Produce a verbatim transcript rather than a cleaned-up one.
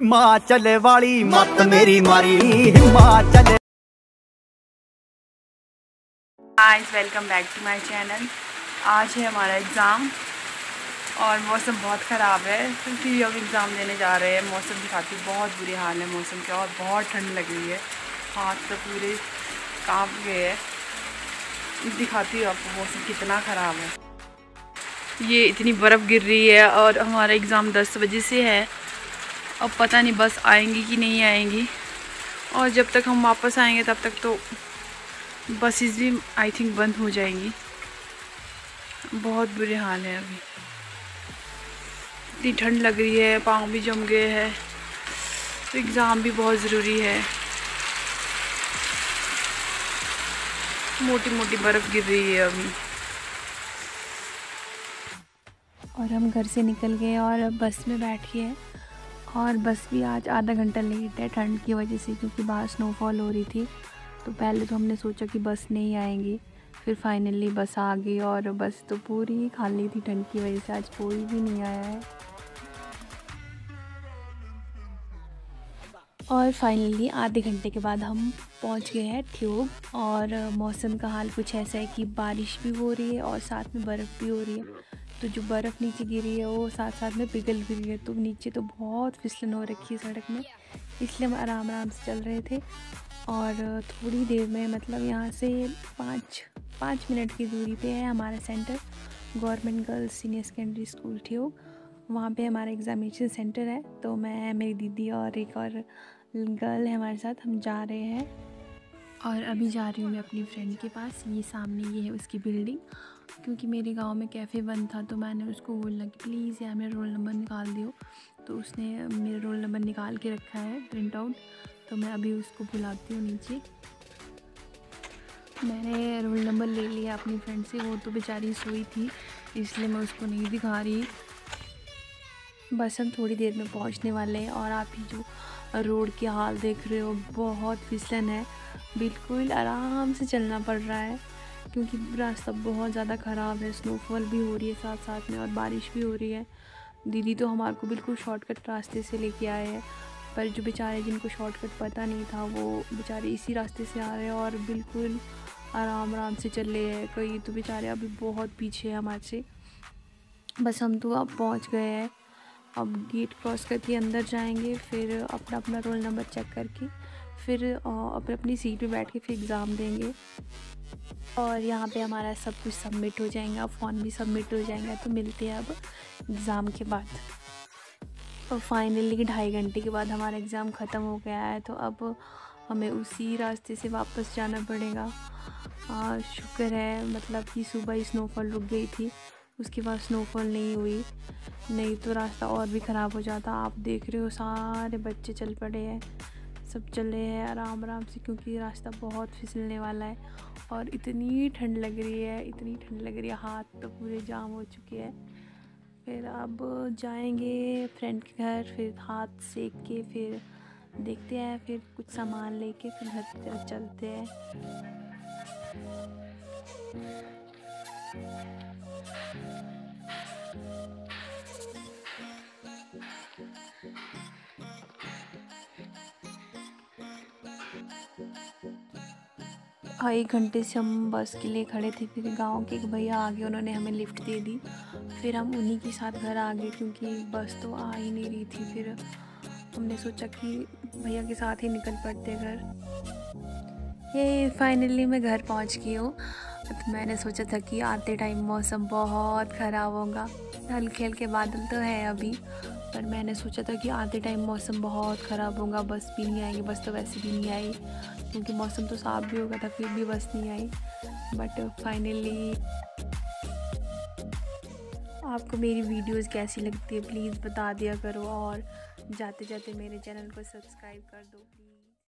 हिमाचल वाली मत मेरी मारी Himachal. Guys welcome back to my channel. आज है हमारा एग्ज़ाम और मौसम बहुत ख़राब है क्योंकि अब एग्ज़ाम देने जा रहे हैं। मौसम दिखाती बहुत बुरी हाल है मौसम का और बहुत ठंड लग रही है। हाथ तो पूरे कांप गए हैं। दिखाती हूँ आपको मौसम कितना ख़राब है। ये इतनी बर्फ़ गिर रही है और हमारा एग्ज़ाम दस बजे से है। अब पता नहीं बस आएंगी कि नहीं आएंगी और जब तक हम वापस आएंगे तब तक तो बसेस भी आई थिंक बंद हो जाएंगी। बहुत बुरे हाल है। अभी इतनी ठंड लग रही है, पाँव भी जम गए हैं, तो एग्ज़ाम भी बहुत ज़रूरी है। मोटी मोटी बर्फ़ गिर रही है अभी। और हम घर से निकल गए और बस में बैठ गए और बस भी आज आधा घंटा लेट है ठंड की वजह से, क्योंकि बाहर स्नोफॉल हो रही थी। तो पहले तो हमने सोचा कि बस नहीं आएंगी, फिर फाइनली बस आ गई और बस तो पूरी खाली थी ठंड की वजह से। आज कोई भी नहीं आया है। और फाइनली आधे घंटे के बाद हम पहुंच गए हैं ट्यूब। और मौसम का हाल कुछ ऐसा है कि बारिश भी हो रही है और साथ में बर्फ़ भी हो रही है। तो जो बर्फ़ नीचे गिरी है वो साथ साथ में पिघल भी रही है, तो नीचे तो बहुत फिसलन हो रखी है सड़क में, इसलिए हम आराम आराम से चल रहे थे। और थोड़ी देर में, मतलब यहाँ से पाँच पाँच मिनट की दूरी पे है हमारा centre, government girls senior secondary school Theog. वहाँ पे हमारा एग्ज़ामिनेशन सेंटर है। तो मैं, मेरी दीदी और एक और गर्ल है हमारे साथ, हम जा रहे हैं। और अभी जा रही हूँ मैं अपनी फ्रेंड के पास। ये सामने ये है उसकी बिल्डिंग। क्योंकि मेरे गांव में कैफ़े बंद था तो मैंने उसको बोला कि प्लीज़ यार मेरा रोल नंबर निकाल दियो। तो उसने मेरा रोल नंबर निकाल के रखा है प्रिंट आउट। तो मैं अभी उसको बुलाती हूँ नीचे। मैंने रोल नंबर ले लिया अपनी फ्रेंड से, वो तो बेचारी सोई थी इसलिए मैं उसको नहीं दिखा रही। बस हम थोड़ी देर में पहुंचने वाले हैं। और आप ही जो रोड के हाल देख रहे हो, बहुत फिसलन है, बिल्कुल आराम से चलना पड़ रहा है क्योंकि रास्ता बहुत ज़्यादा ख़राब है। स्नोफॉल भी हो रही है साथ साथ में और बारिश भी हो रही है। दीदी तो हमारे को बिल्कुल शॉर्टकट रास्ते से लेके आए हैं, पर जो बेचारे जिनको शॉर्टकट पता नहीं था वो बेचारे इसी रास्ते से आ रहे हैं और बिल्कुल आराम आराम से चल रहे हैं। कई तो बेचारे अभी बहुत पीछे हैं हमारे से। बस हम तो अब पहुँच गए हैं। अब गेट क्रॉस करके अंदर जाएंगे, फिर अपना अपना रोल नंबर चेक करके फिर अपनी अपनी सीट पे बैठ के फिर एग्ज़ाम देंगे। और यहाँ पे हमारा सब कुछ सबमिट हो जाएगा, फ़ोन भी सबमिट हो जाएगा। तो मिलते हैं अब एग्ज़ाम के बाद। और फाइनली ढाई घंटे के बाद हमारा एग्ज़ाम ख़त्म हो गया है। तो अब हमें उसी रास्ते से वापस जाना पड़ेगा। आ, शुक्र है मतलब कि सुबह ही स्नोफॉल रुक गई थी, उसके बाद स्नोफॉल नहीं हुई, नहीं तो रास्ता और भी ख़राब हो जाता। आप देख रहे हो सारे बच्चे चल पड़े हैं, सब चल रहे हैं आराम आराम से क्योंकि रास्ता बहुत फिसलने वाला है। और इतनी ठंड लग रही है, इतनी ठंड लग रही है, हाथ तो पूरे जाम हो चुके हैं। फिर अब जाएंगे फ्रेंड के घर, फिर हाथ सेक के फिर देखते हैं, फिर कुछ सामान लेके फिर घर की तरफ चलते हैं। हाँ, एक घंटे से हम बस के लिए खड़े थे, फिर गांव के एक भैया आ गए, उन्होंने हमें लिफ्ट दे दी। फिर हम उन्हीं के साथ घर आ गए क्योंकि बस तो आ ही नहीं रही थी। फिर हमने सोचा कि भैया के साथ ही निकल पड़ते घर। ये फाइनली मैं घर पहुंच गई हूँ। तो मैंने सोचा था कि आते टाइम मौसम बहुत ख़राब होगा, हल्के हल्के बादल तो है अभी, पर मैंने सोचा था कि आते टाइम मौसम बहुत ख़राब होगा, बस भी नहीं आएगी। बस तो वैसे भी नहीं आई क्योंकि मौसम तो साफ भी हो गया था, फिर भी बस नहीं आई। बट फाइनली आपको मेरी वीडियोस कैसी लगती है प्लीज़ बता दिया करो और जाते जाते मेरे चैनल को सब्सक्राइब कर दो प्लीज़।